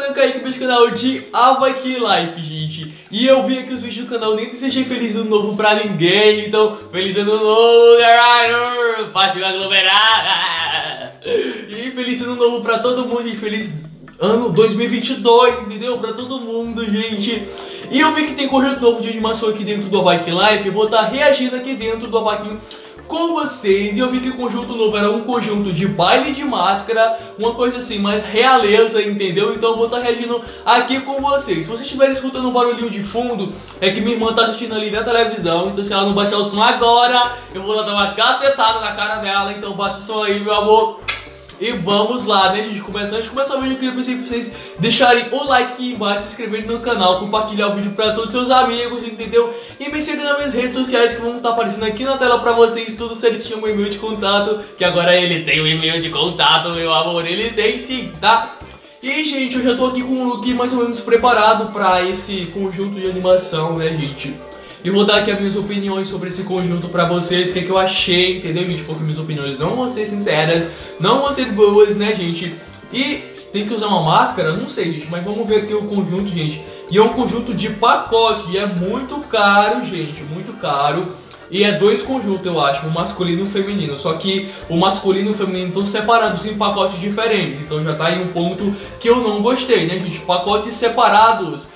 mano, eu caí aqui no canal de Avakin Life, gente. E eu vi aqui os vídeos do canal, nem desejei feliz ano novo pra ninguém. Então, feliz ano novo, caralho. Fácil aglomerar. E feliz ano novo pra todo mundo, gente. Feliz ano 2022, entendeu? Pra todo mundo, gente. E eu vi que tem conjunto novo de animação aqui dentro do Avakin Life. Eu vou estar reagindo aqui dentro do Avakin com vocês. E eu vi que o conjunto novo era um conjunto de baile de máscara, uma coisa assim, mais realeza, entendeu? Então eu vou estar reagindo aqui com vocês. Se vocês estiverem escutando um barulhinho de fundo, é que minha irmã tá assistindo ali na televisão. Então se ela não baixar o som agora, eu vou lá dar uma cacetada na cara dela. Então baixa o som aí, meu amor. E vamos lá, né, gente? Antes de começar o vídeo, eu queria pedir pra vocês deixarem o like aqui embaixo, se inscreverem no canal, compartilhar o vídeo pra todos os seus amigos, entendeu? E me sigam nas minhas redes sociais que vão estar aparecendo aqui na tela pra vocês, tudo certinho, meu e-mail de contato, que agora ele tem um e-mail de contato, meu amor, ele tem sim, tá? E, gente, eu já tô aqui com um look mais ou menos preparado pra esse conjunto de animação, né, gente? E vou dar aqui as minhas opiniões sobre esse conjunto pra vocês, o que é que eu achei, entendeu, gente? Porque minhas opiniões não vão ser sinceras, não vão ser boas, né, gente? E tem que usar uma máscara? Não sei, gente, mas vamos ver aqui o conjunto, gente. E é um conjunto de pacote, e é muito caro, gente, muito caro. E é dois conjuntos, eu acho, um masculino e um feminino. Só que o masculino e o feminino estão separados em pacotes diferentes. Então já tá aí um ponto que eu não gostei, né, gente? Pacotes separados,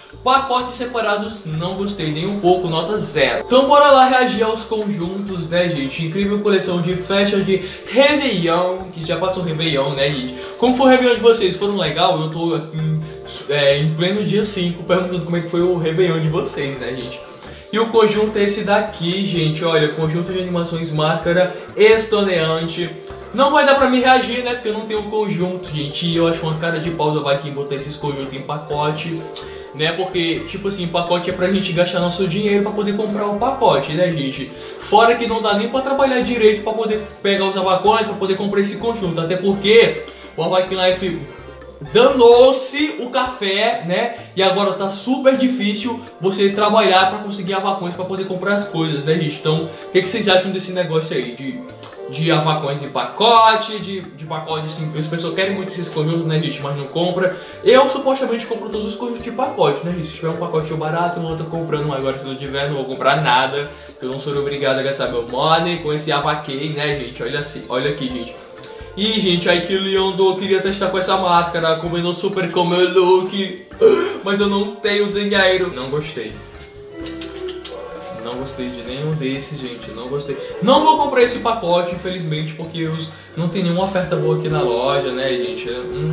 não gostei nem um pouco, nota 0. Então bora lá reagir aos conjuntos, né, gente? Incrível coleção de festa de Réveillon, que já passou o Réveillon, né, gente? Como foi o Réveillon de vocês? Foram legal? Eu tô em pleno dia 5 perguntando como é que foi o Réveillon de vocês, né, gente? E o conjunto é esse daqui, gente, olha, conjunto de animações máscara estoneante. Não vai dar pra me reagir, né, porque eu não tenho um conjunto, gente. E eu acho uma cara de pau da Avakin botar esses conjuntos em pacote, né, porque, tipo assim, pacote é pra gente gastar nosso dinheiro pra poder comprar o pacote, né, gente. Fora que não dá nem pra trabalhar direito pra poder pegar os avacões, pra poder comprar esse conjunto. Até porque o Avakin Life danou-se o café, né? E agora tá super difícil você trabalhar pra conseguir avacões pra poder comprar as coisas, né, gente? Então, o que vocês acham desse negócio aí? De avacões em pacote, de pacote assim, as pessoas querem muito esses conjuntos, né, gente, mas não compra. Eu supostamente compro todos os conjuntos de pacote, né, gente? Se tiver um pacote barato, eu não tô comprando, mas agora se não tiver, não vou comprar nada, porque eu não sou obrigado a gastar meu money com esse Avakin, né, gente? Olha assim, olha aqui, gente. E, gente, aí que o Leandro queria testar com essa máscara, combinou super com o meu look, mas eu não tenho dinheiro. Não gostei. Não gostei de nenhum desses, gente, não gostei. Não vou comprar esse pacote, infelizmente, porque não tem nenhuma oferta boa aqui na loja, né, gente?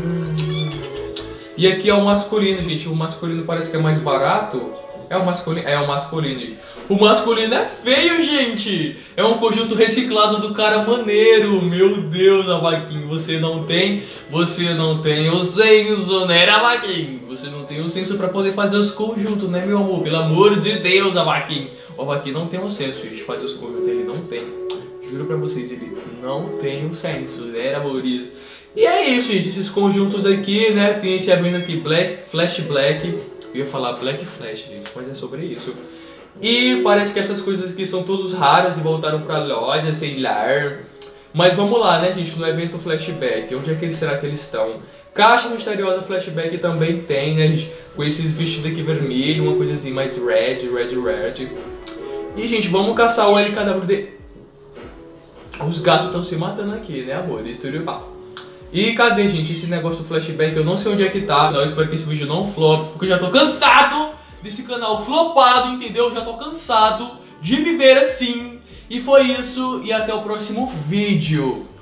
E aqui é o masculino, gente, o masculino parece que é mais barato. É o masculino, gente. O masculino é feio, gente. É um conjunto reciclado do cara maneiro. Meu Deus, Avakin, você não tem o senso, né, Avakin? Você não tem o senso pra poder fazer os conjuntos, né, meu amor? Pelo amor de Deus, Avakin. O Avakin não tem o senso, gente, de fazer os conjuntos, ele não tem. Juro pra vocês, ele não tem o senso, né, amores? E é isso, gente, esses conjuntos aqui, né, tem esse evento aqui, Flash Black. Eu ia falar Black Flash, gente, mas é sobre isso. E parece que essas coisas aqui são todas raras e voltaram pra loja, sei lá. Mas vamos lá, né, gente, no evento Flashback, onde é que será que eles estão? Caixa misteriosa Flashback também tem, né, gente, com esses vestidos aqui vermelho, uma coisa assim mais red. E, gente, vamos caçar o LKWD. Os gatos estão se matando aqui, né, amor? Estúdio pau. E cadê, gente, esse negócio do flashback? Eu não sei onde é que tá. Eu espero que esse vídeo não flop, porque eu já tô cansado desse canal flopado, entendeu? Eu já tô cansado de viver assim. E foi isso, e até o próximo vídeo.